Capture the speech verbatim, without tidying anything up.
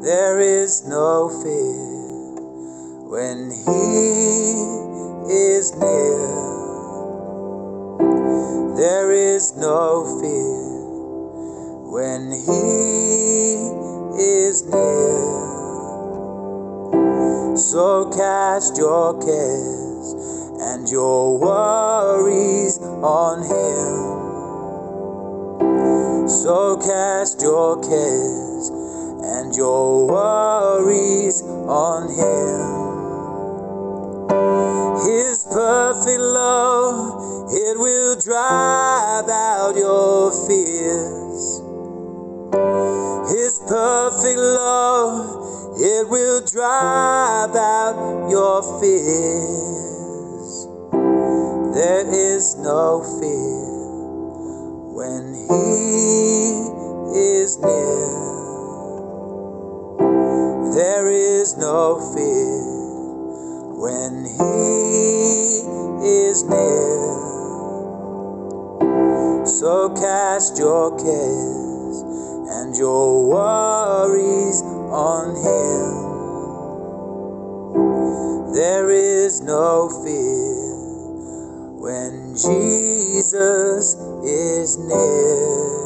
There is no fear when He is near. There is no fear when He is near. So cast your cares and your worries on Him. So cast your cares and your worries on Him. His perfect love, it will drive out your fears. His perfect love, it will drive out your fears. There is no fear when He is near. There is no fear when He is near. So cast your cares and your worries on Him. There is no fear when Jesus is near.